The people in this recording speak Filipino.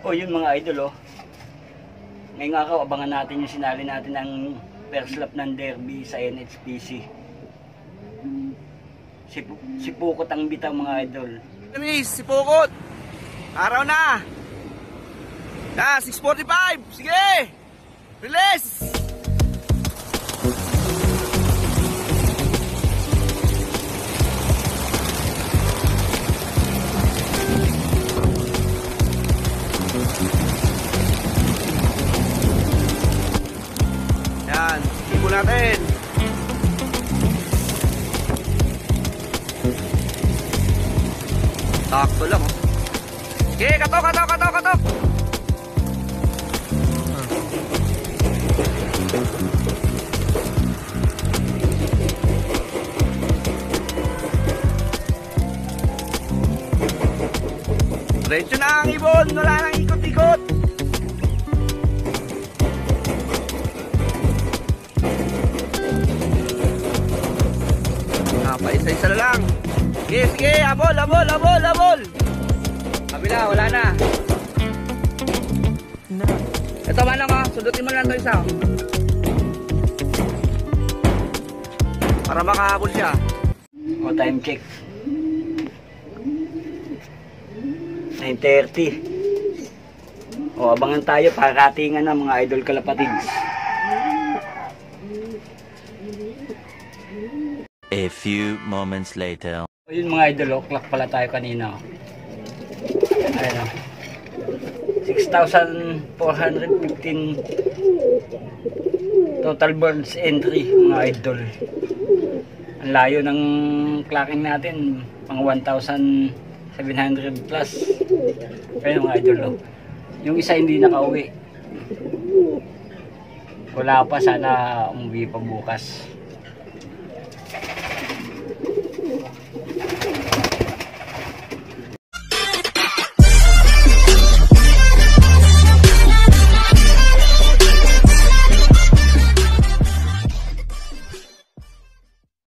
O yun mga idol, oh. Ngayong araw, abangan natin yung sinali natin ng first lap ng derby sa NHPC. Si Pukot ang bitaw mga idol. Si Pukot! Araw na! Na, 6:45! Sige! Release! Yan, ipo natin. Takto lang, oh. Okay, katok. Diretso na ang ibon, wala nang ikot-ikot. Paisa-isa na lang. Sige, abol. Kabila, wala na. Ito man lang, sundutin mo lang ito isa. Para makahabol siya. O, time check. 9:30. O, abangan tayo para ratingan na mga idol kalapatids. A few moments later. O yun mga idol, clock pala tayo kanina. Ayan, 6,415 total birds entry mga idol. Ang layo ng clocking natin, pang 1,700 plus. Kaya mga idol, yung isa hindi nakauwi. Wala pa, sana umuwi pa bukas.